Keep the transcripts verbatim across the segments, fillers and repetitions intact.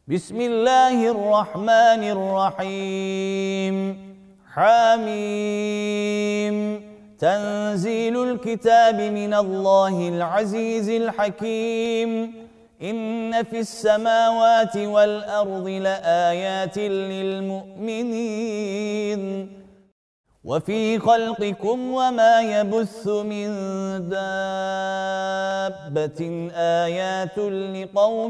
بسم الله الرحمن الرحيم حميم تنزيل الكتاب من الله العزيز الحكيم إن في السماوات والأرض لآيات للمؤمنين وفي خلقكم وما يبث من دابة آيات لقوم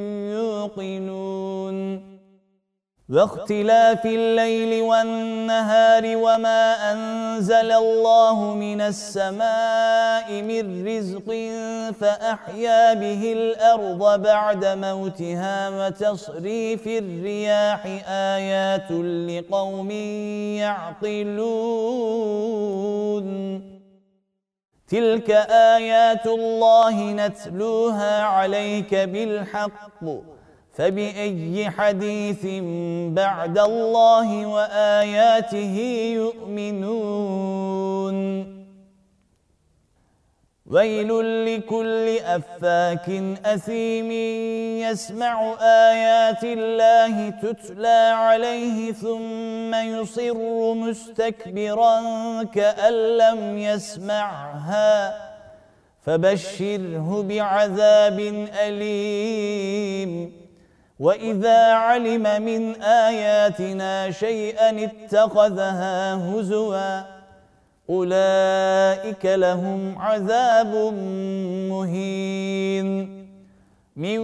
يوقنون واختلاف الليل والنهار وما أنزل الله من السماء من رزق فأحيا به الأرض بعد موتها وتصريف الرياح آيات لقوم يعقلون تلك آيات الله نتلوها عليك بالحق فبأي حديث بعد الله وآياته يؤمنون ويل لكل أفاك أثيم يسمع آيات الله تتلى عليه ثم يصر مستكبرا كأن لم يسمعها فبشره بعذاب أليم وإذا علم من آياتنا شيئا اتخذها هزوا أولئك لهم عذاب مهين من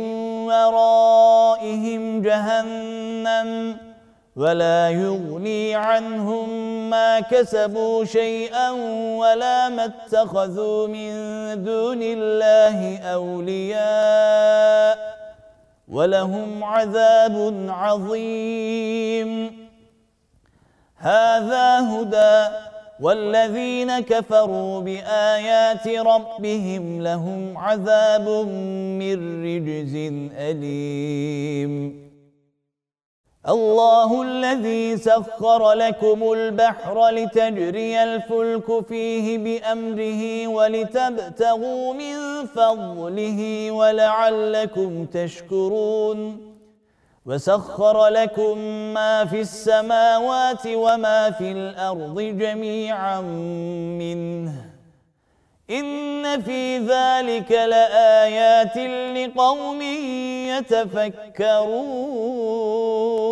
ورائهم جهنم ولا يغني عنهم ما كسبوا شيئا ولا ما اتخذوا من دون الله أولياء ولهم عذاب عظيم هذا هدى والذين كفروا بآيات ربهم لهم عذاب من رجز أليم الله الذي سخر لكم البحر لتجري الفلك فيه بأمره ولتبتغوا من فضله ولعلكم تشكرون وسخر لكم ما في السماوات وما في الأرض جميعا منه إن في ذلك لآيات لقوم يتفكرون